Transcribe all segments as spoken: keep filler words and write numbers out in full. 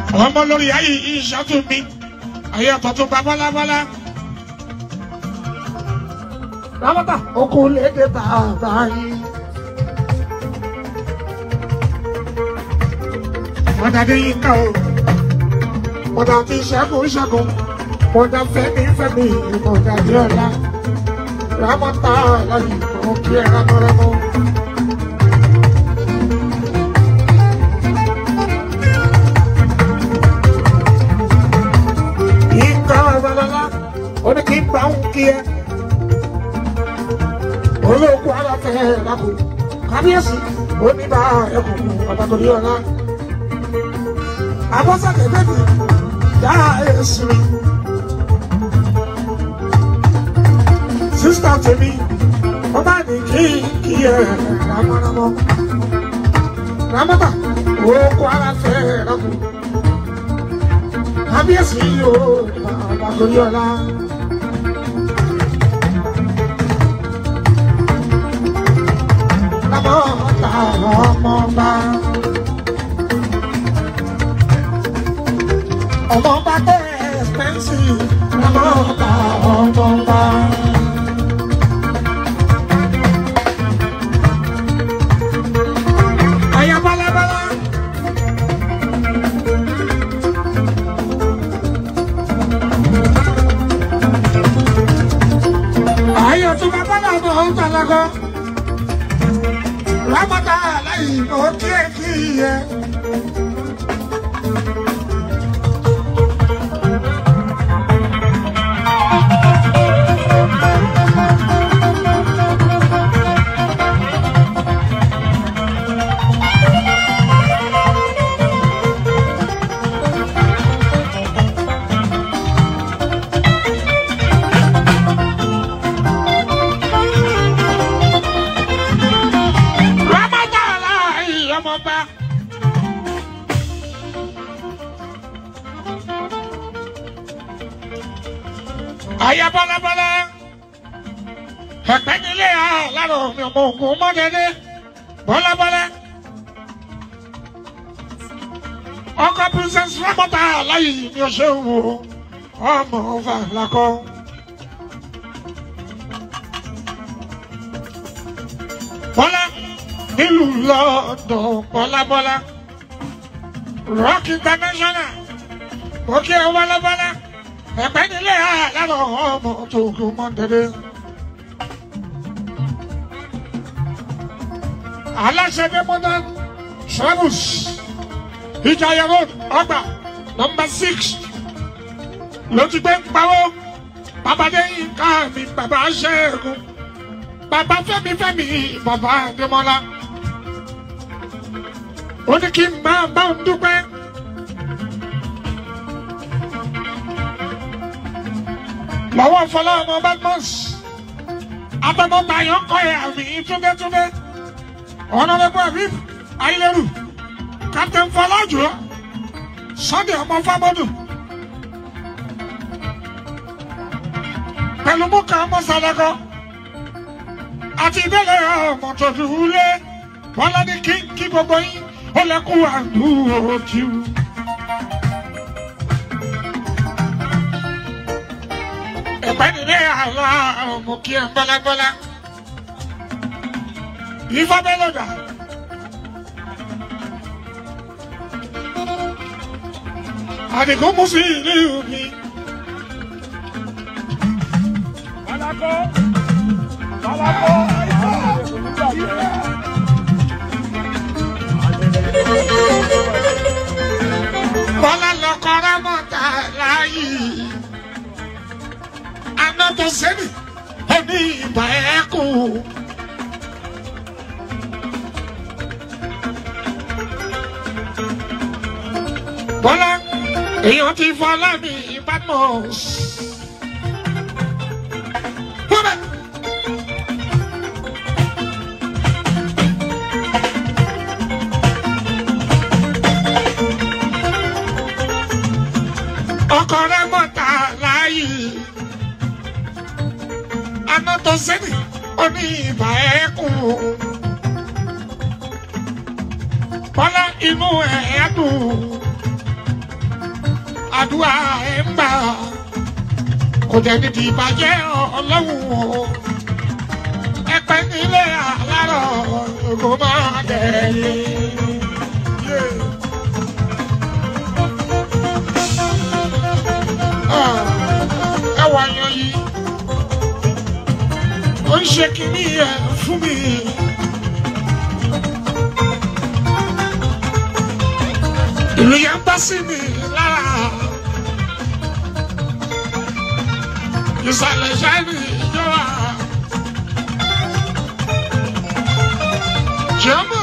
ọmọ lórí ayé ìṣàtú mi ayé àtọ̀tún bá bọ́lábọ́lá. Ramata okun lédè bàbá yìí. Mọ̀dàdé yìí ká o. Mọ̀dà ti ṣẹ́gun ṣẹ́gun. Mọ̀dà fẹ́mi fẹ́mi mọ̀dà bí ọ̀la. Ramata lọ́yìn mọ̀ kí ẹ rámọ́rámọ́. Yínká Babalọ́lá ó ní kí n bá òun kí ẹ. Olóògùn aláfẹ́ lákò kábíyèsí oníbà ẹkùn ọ̀bàtòrí ọ̀la. Abọ́sàkẹ́ bẹ́ẹ̀ni dá èsì mi. Sísítà tèmi wọ́n bá ní kí kí ẹ rámọ́rámọ́. Ramata olóògùn aláfẹ́ lákò kábíyèsí ọ̀bàtòrí ọ̀la. Ramata ọmọọba ọmọọba tó expensive. Ramata ọmọọba. Aya balabala. Ayo tu babala mo ń talago. Ramata láyìn ó kí ẹ kí ẹ. Aya balabala ẹgbẹ́ nílé àlárò mi ọmọ ogun mọ́dẹ́dẹ́ bọ́lábọ́lá ọkọ̀ princess Ramata láyé mi ò ṣe wò ọmọ ọba làkọ́. Bọ́lá nílùú lọ́dọ̀ bọ́lábọ́lá Rock International òkè bọ́lábọ́lá ẹgbẹ́ nílé àlárò ọmọ tó ogun mọ́dẹ́dẹ́. Aláṣẹ modern travels Ìjàyè road ọgbà number six ló ti gbé ń pawó babadé Yínká mi bàbá Ṣẹ́gun bàbá Fẹ́mi Fẹ́mi bàbá Adémọ́lá ó ní kí n máa bá òun dúpẹ́ lọ́wọ́ fọlá ọmọ Badmus abẹ́mọ́ta yọ̀ kọ́ ẹ̀ àmì túndétúndé. Honorable Abib Aileru, Captain Falajo, Sunday ọmọ Fábọ́dù, pẹ̀lú Múkà ọmọ Sàdákọ́, àti ìbẹ̀lẹ̀ ọmọ Tòdúlé, Bọ́lá ní kí kí gbogbo yín ó lẹ́kùn àdúró kí o. Ẹ̀pẹ́ nílé àlọ́ ọmọ kí ẹ̀ ń bọ́lábọ́lá. Ifá Bẹ́lọ̀dà. Àdìgún mú sí ìlú mi. Balako. Balako. Bọ́lá lọkọ Ramata láyé. Anátọ̀ sẹ́ni, ẹni ìbà ẹ̀kú. Bọ́lá èèyàn ti fọlá mi Badmus. Bọ́lá. Ọkọ Ramata láyé. Anátọ̀ sẹ́ni oní ìbà ẹ̀kún. Bọ́lá inú ẹ̀ dùn. àdúrà ẹ̀ ń gbà kò jẹ́ ní ti ìbàjẹ́ ọlọ́run o ẹ̀pẹ́ nílé alárọ̀ kò máa tẹ̀lé. ẹ wà yan yìí ó ń ṣe kínní ẹ fún mi. ìlú yẹn ń bá sí mi lára ìsàlẹ̀ ṣáìlì ìjọba jẹ́mọ̀.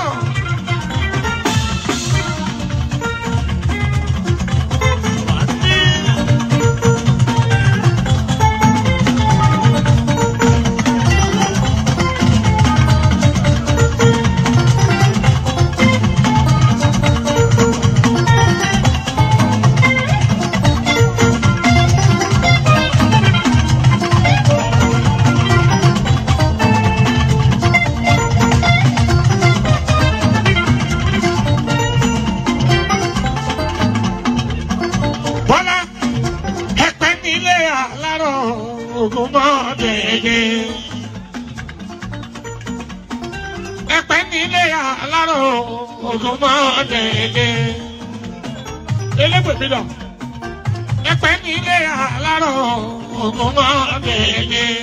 Ẹ̀pẹ́ nílé alárò ògùn mọ́ dẹ̀dẹ̀. Elégbèmí lọ. Ẹ̀pẹ́ nílé alárò ògùn mọ́ dẹ̀dẹ̀.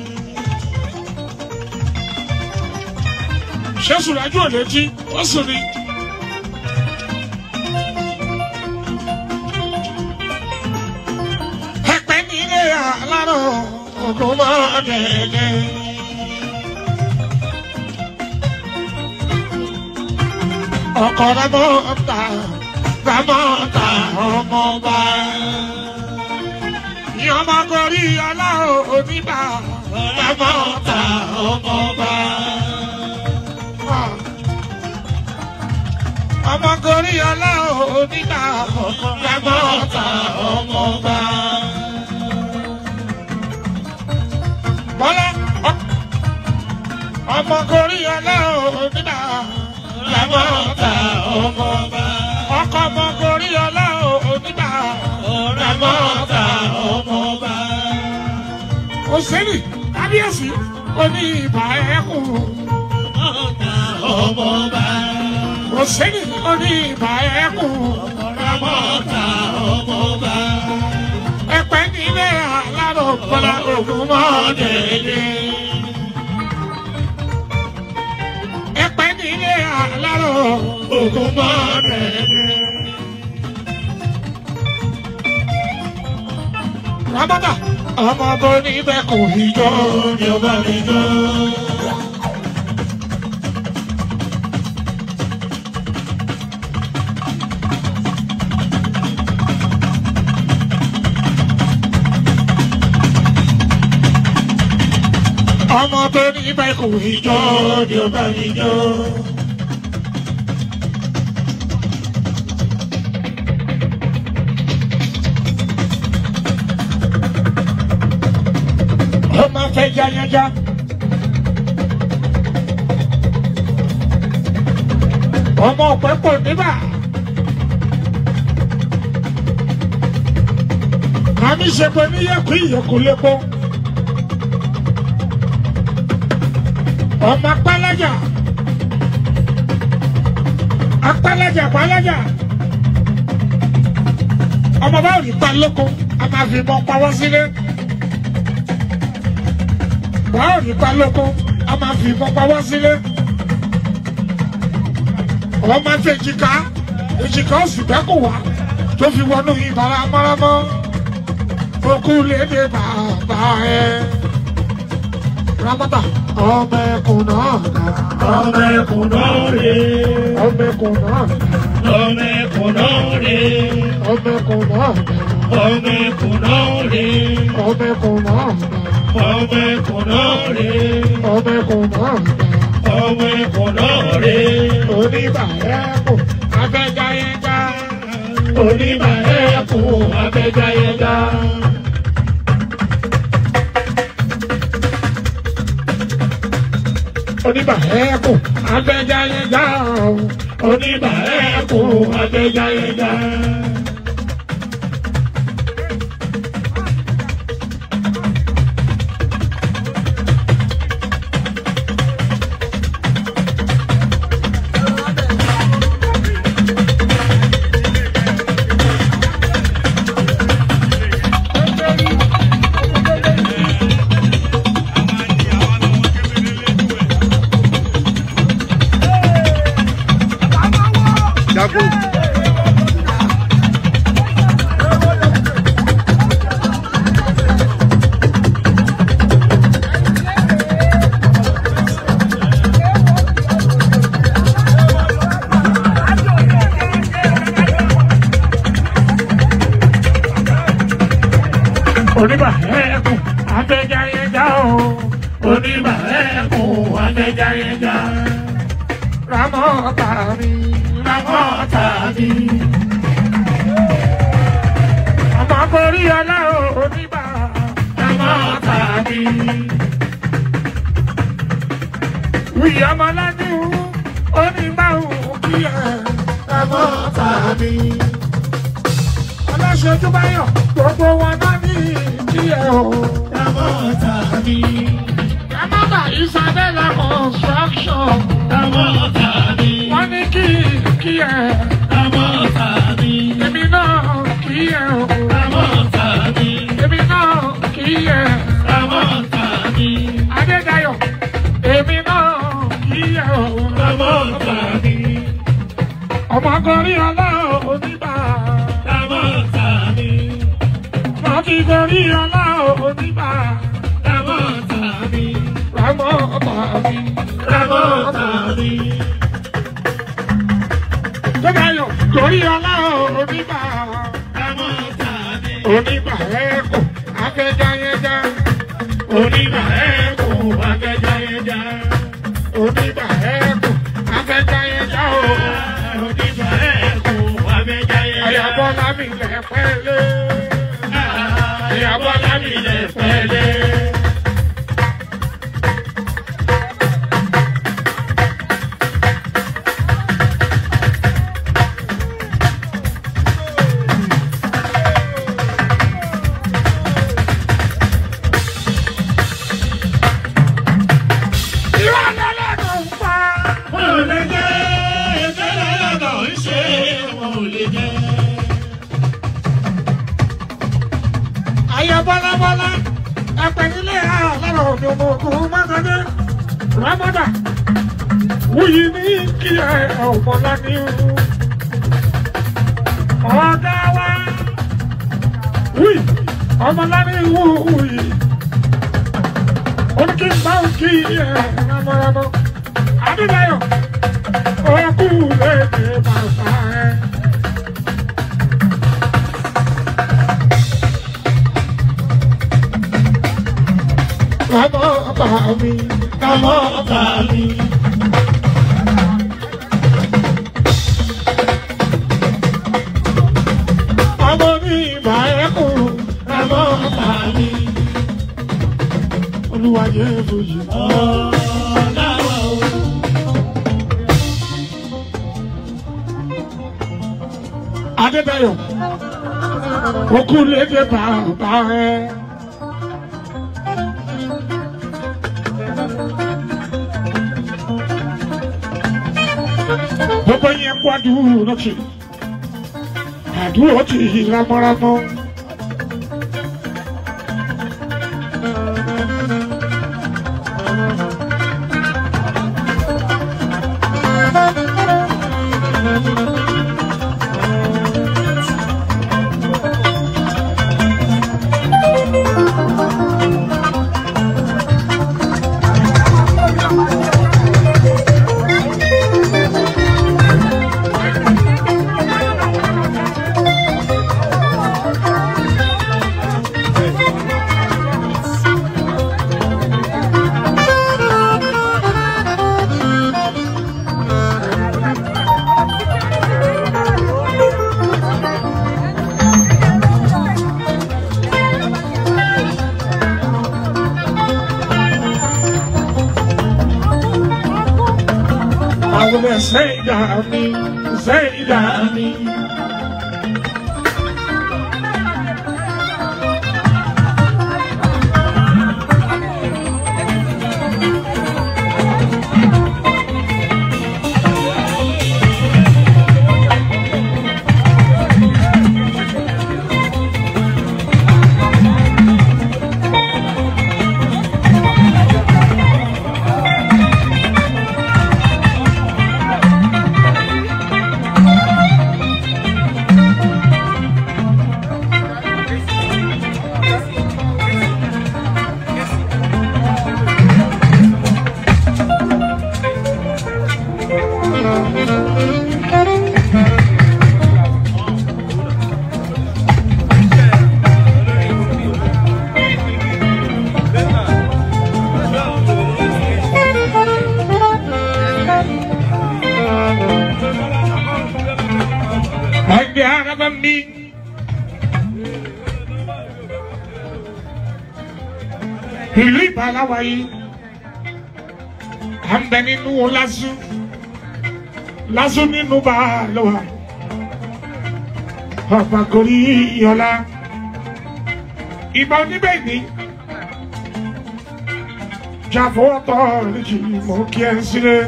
Ṣé Sùrájú ò létí? Ó sùn ni. Ẹ̀pẹ́ nílé alárò ògùn mọ́ dẹ̀dẹ̀. Ọkọ Ramọ́ta Ramọ́ta ọmọọba ní ọmọ gorí aláwọ̀ oníbà Ramọ́ta ọmọọba. Ọmọ gorí aláwọ̀ oníbà Ramọ́ta ọmọọba. Bọ́lá ọmọ gorí aláwọ̀ oníbà Ramọ́ta ọmọọba. Ọkọ ọmọ gorí ọlá oníbà Ramọ́ta ọmọọba. Òṣèlú kábíyèsí oní ìbà ẹkùn Ramọ́ta ọmọọba. Òṣèlú oní ìbà ẹkùn Ramọ́ta ọmọọba. Ẹ̀pẹ́ nílé alárò Bọ́lá ògùn mọ́ dẹ̀dẹ̀. Ilé alárò ògùn mọ́ dẹ̀dẹ̀. Ramọ́ta ọmọ bó níbẹ̀ kò fi jọ ní ọba mi jọ. Ọmọ tó níbẹ̀ kò fi jọ ní ọba mi jọ. Ọmọ fẹ́ jáyájá. Ọmọ ọ̀pẹ pọ̀ níbà. Àmì ìṣègùn níyẹ̀kú ìyẹ̀kú lépo. Ọmọ apálájà. Apálájà apálájà. Ọmọ bá rí pa lóko, a máa fi ìbọn pa wọ́n sílé. Báwo ní balóko a máa fi ìbọn pa wá sílé. Wọ́n máa ń fẹ́ èjìká èjìká ó sì bẹ́kù wá tó fi wọnú ìbára mọ́rámọ́. Okú lédè bàbá ẹ. Ramọ́ta ọmọ ẹkùn náà dá. Ọmọ ẹkùn náà rè é. Ọmọ ẹkùn náà dá. Ọmọ ẹkùn náà rè é. Ọmọ ẹkùn náà dá. Ọmọ ẹkùn náà rè é. Ọmọ ẹkùn náà dá. Ọmọ ẹkùn náà rè é. Ọmọ ẹkùn náà dá. Ọmọ ẹkùn náà rè é. Oníbà ẹkùn abẹ́jáyẹ́já. Oníbà ẹkùn abẹ́jáyẹ́já. Oníbà ẹkùn abẹ́jáyẹ́já. Oníbà ẹkùn abẹ́jáyẹ́já. oníbà ẹ̀kún abẹ́jáyẹjá o oníbà ẹ̀kún abẹ́jáyẹjá. Ramọ́ta mi Ramọ́ta mi. ọmọ borí ọlá o oníbà Ramọ́ta mi. wíyí ọmọ ládùn oníbà òun kí ẹ Ramọ́ta mi. ọlọ́ṣojú báyọ̀ gbogbo wọn náà ní kí ẹ o. Ramọ́ta mi. Ramọ́ta Isabella construction Ramọ́ta mi. wọ́n ní kí kí ẹ. Ramọ́ta mi. èmi náà kí ẹ o. Ramọ́ta mi. èmi náà kí ẹ. Ramọ́ta mi. Adédayọ̀ èmi náà kí ẹ o. Ramọ́ta mi. ọmọ gorí ọlá oníbà. Ramọ́ta mi. ọmọ kí gorí ọlá oníbà. Ramọ́ta mi. Ramọ́ta mi. Ramọ́ta mi. Adédayọ̀ gorí ọlá oníbà. Ramọ́ta mi. Oníbà ẹ̀kọ́ afẹ́jáyẹjá. Oníbà ẹ̀kún abẹ́jáyẹjá. Oníbà ẹ̀kọ́ afẹ́jáyẹjá o. Oníbà ẹ̀kún abẹ́jáyẹjá. Ayàbọ́lá mi lẹ̀ pẹ́lẹ́. Ayàbọ́lá mi lẹ̀ pẹ́lẹ́. Irọ́ lọ́lọ́dún ń pa. Wọn ò lè jẹ́ ẹgbẹ́ lọ́lọ́dọ̀ ń ṣe wọn ò lè jẹ́. Ayàbọ́lá bọ́lá ẹ̀pẹ̀ nílé àlọ́rọ̀ òde ọmọ ogun mọ́tọ́dé. Rámọ́dà wúyí ní kí ẹ ọ̀pọ̀lá ní o. Ọ̀gá wa wúyí ọmọlá ní wúyí. Ó ní kí n bá òkì ẹ̀ rámọ́rámọ́. Adédayọ̀ ọkù lédè bàbá ẹ̀. Ramọ́ta mi. Ramọ́ta mi. Ọmọ ní ìbá ẹ̀kún. Ramọ́ta mi. Olúwayé fòyí. Ọ̀làwọ̀ o. Adédayọ̀ okú lédè bàbá ẹ̀. Gbogbo yẹn kó àdúró ti àdúró ti ramọ́ramọ́. Àwọn Zeyda mi, Zeyda mi. lábẹ́ mi. Ìlú Ìbàláwa yìí, à ń bẹ nínú Lásù, Lásù nínú Bàláwa, ọ̀pá gorí ìyọ̀lá, ìbá oníbẹ̀ ní, jàfọ́ ọ̀tọ̀ lójì mọ̀ kí ẹ sílẹ̀.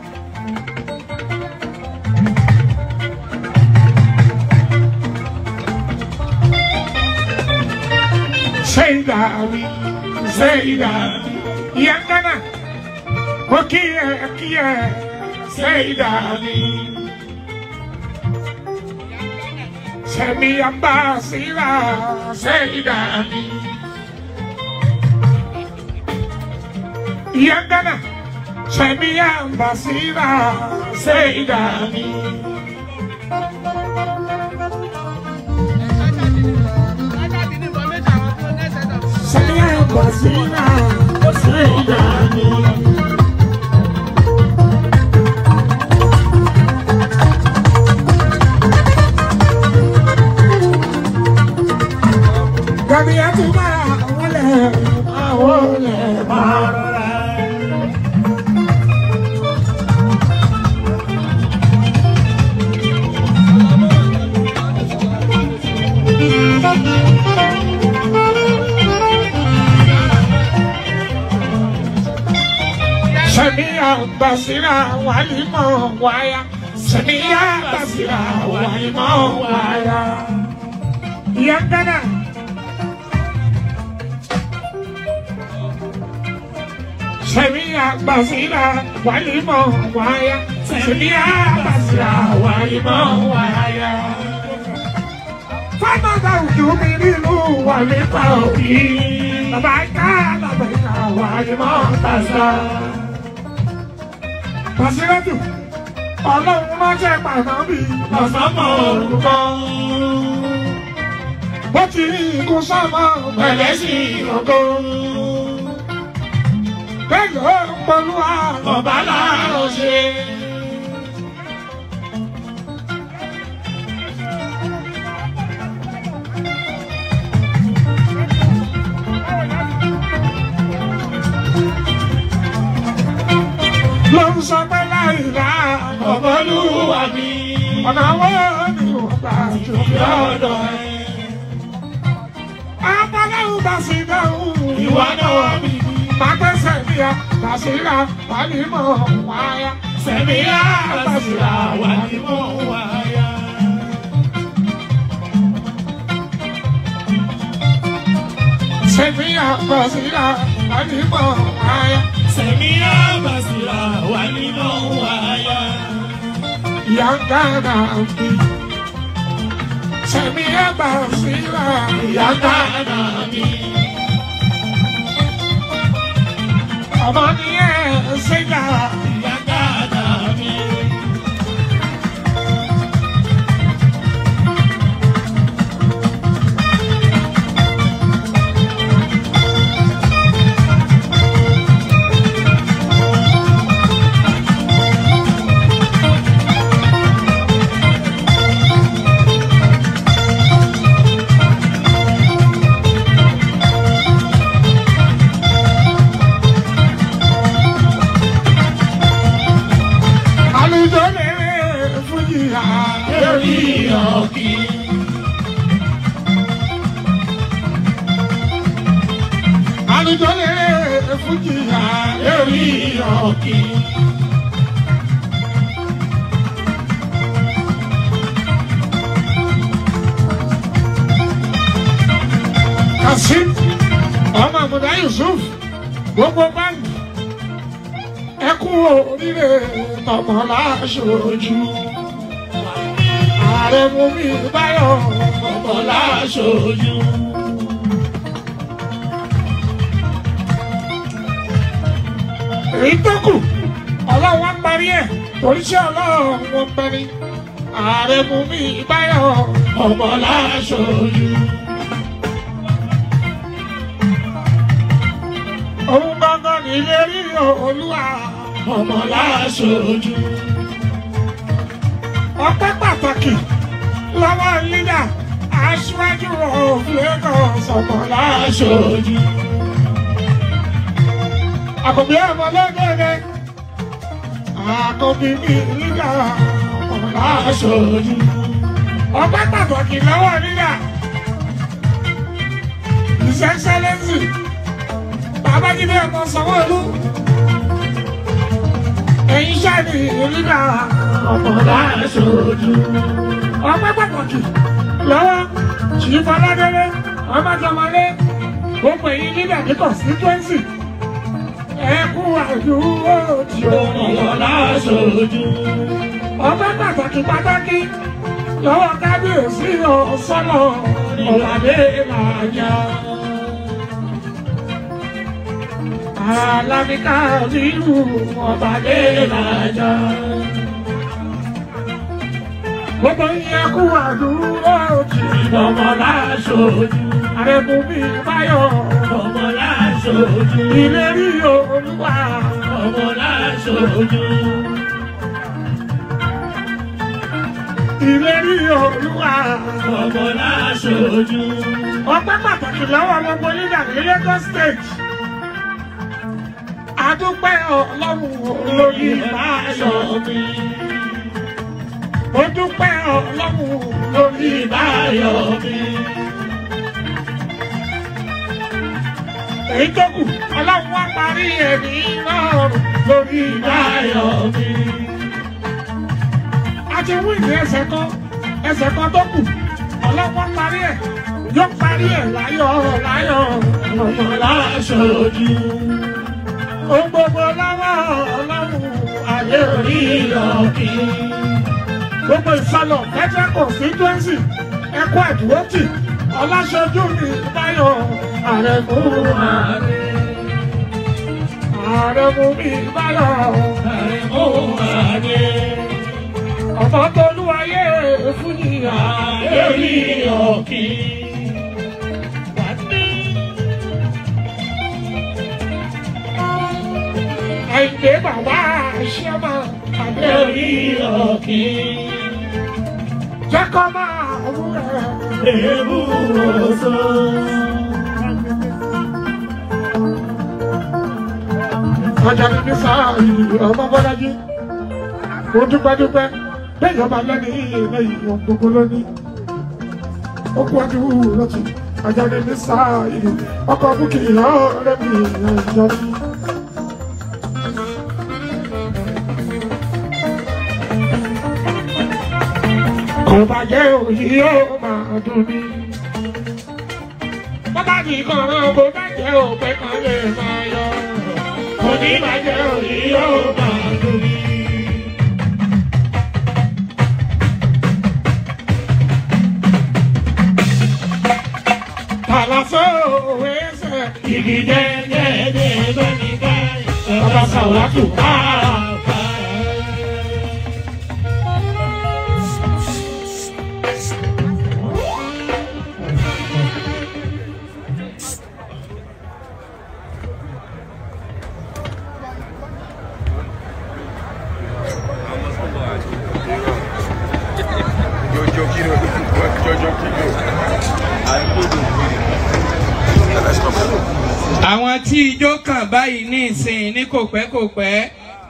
Seydami, Seydami, Yangana, Okiye, Okiye, Seydami, Semi Ambasira, Seydami, Yangana, Semi Ambasira, Seydami. Saya basira, Seydami. Kami aku marah, oleh, oleh marah. Semia basira walimo waya, semia basira walimo waya. Yangana, semia basira walimo waya, semia basira walimo waya. Fana da ujumirilu walipa oki, labaika labaika walimo tasa. Basiratu, Ọlọ́run ránṣẹ́ pàtàkì lọ́sàmọ́ orúkọ. Bó ti rí ikú sámọ́ pẹ̀lẹ́ sí ọgọ́. Bẹ́ẹ̀ ló ń polú àbọ̀bá láàárọ̀ ṣe. Ló ń sọ pé láìlá ọ̀bọ̀lúwà mi, ọ̀nà àwọn ni ò gbà jù lọ́dọ̀ ẹ̀. Abọ́láhùn bá sí dáhùn ìwà náà mi, máa gbé sẹ̀míyà bàṣírà wà ní mọ̀ wáyà. Sẹ̀míyà bàṣírà wà ní mọ̀ wáyà. Sẹ̀míyà bàṣírà wà ní mọ̀ wáyà. Semia basira walimo waya. Yangana mi, semia basira. Yangana mi, ọmọ ni ẹ ṣe yá. Yangana mi, lórí ọ̀kì. àlùjọ lè fújì hà Lórí ọ̀kì. Kasim ọmọ àmúdá Yusuf gbogbo báyìí ẹkú oríire tọmọ láṣojú. Ààrẹ mú mi báyọ̀ Ọmọ láṣojú. èyí tó kù ọlọ́run á parí ẹ̀ torí ṣé ọlọ́run wọn bẹ ní. Ààrẹ mú mi báyọ̀ Ọmọ láṣojú. òun gbọ́ngàn nílé rí olúwa. Ọmọ láṣojú. Ọpẹ́ pàtàkì lọ́wọ́ ilé aṣíwájú of Lagos ọmọ láṣojú. Àkọ́bí ọmọ lọ́gẹ̀dẹ̀ àkọ́bí mi nígbà ọmọ láṣojú. Ọpẹ́ pàtàkì lọ́wọ́ nígbà His Excellency Babájídé ọmọ Sanwó-Olú. Ẹ̀yin ṣáàdì nígbà ọmọ láṣojú. Ọpẹ́ pàtàkì lọ́wọ́ Chief Ọládélé Ọmọjọmọlé gbogbo èyí nígbà ní constituency. Ẹ kú àdúró tí ọmọ láṣojú. Ọpẹ́ pàtàkì pàtàkì lọ́wọ́ kábíyèsí ọ̀sọ́nà ọ̀làdé làjà. Alábíkà nínú ọ̀bàdé làjà. Gbogbo yẹn kú àdúró tí ọmọ láṣojú. Àrẹ̀mú mi báyọ̀ ọmọ láṣojú. Ìlérí Olúwa ọmọ láṣojú. Ìlérí Olúwa ọmọ láṣojú. Ọpẹ́ pàtàkì lọ́wọ́ gbogbo nígbà ní Lagos State. Adúpẹ́ Ọlọ́run lórí ìbáyọ̀ mi. Mo dúpẹ́ Ọlọ́run lórí ìbáyọ̀ mi. Èyí tó kù Ọlọ́run wá parí ẹ̀mí náà lórí ìbáyọ̀ mi. A ti wí ní ẹsẹ̀ kan ẹsẹ̀ kan tó kù Ọlọ́run wá parí ẹ̀ yóò parí ẹ̀ láyọ̀ láyọ̀ ọmọ láṣojú. Ohun gbogbo lọ́wọ́ Ọlọ́run ayé orí ìlọ́kì. Gbogbo ìsọlọ̀ federal constituency ẹ̀kọ́ ẹ̀dúrótì Ọláṣojú mi báyọ̀ Àrẹ̀mú ààrẹ. Àrẹ̀mú mi báyọ̀ Àrẹ̀mú ààrẹ. Ọmọ Tolúwayé fún ìyá lórí ọ̀kì. Àìgbé bàbá Ṣẹ́mà àbẹ́ orí ọ̀kì. Jẹ́ kọ́ máa wú ẹ̀ èébú oṣù. Ọjà ní ní sáà yìí ọmọ Bọ́lájí. Mo dúpẹ́ dúpẹ́ bẹ́ẹ̀ yọba lẹ́ni ilé ìwọ̀n gbogbo lónìí. Ó kú ọdún lọ́tì. Ọjà ní ní sáà yìí ọkọ̀ búkì ọ̀rẹ́ mi ìjọ ní. Kò bàjẹ́ òyì yóò máa dùn mí. Bọ́bá ní kọ̀ọ̀rọ̀ kò bàjẹ́ òpẹ́ kan lè máa yọ. Kò ní bàjẹ́ òyì yóò máa dùn mí. Tàlàfó òwe ẹsẹ̀ igi jẹ́jẹ́jẹ́ bẹ́ni ká ọba Sàwátù ká. Àwọn tí ijó kàn báyìí ní ìsìn ní kò pẹ́ kò pẹ́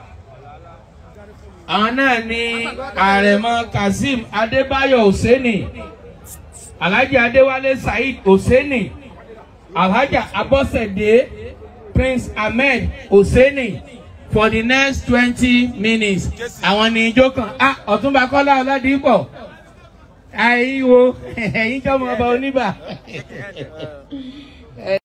àwọn náà ni Àrẹ̀mọ Kazeem Adébáyọ̀ Oseni, Alhaji Adéwálé Saheed Oseni, Alhaja Abọ́sẹ̀dé Prince Ahmed Oseni for the next twenty minutes. Àwọn ni ijó kàn. Ah, Ọ̀túnba Kọ́lá Ọládìpọ̀ àìwò ẹ̀yìn jọmọ ọba oníbà.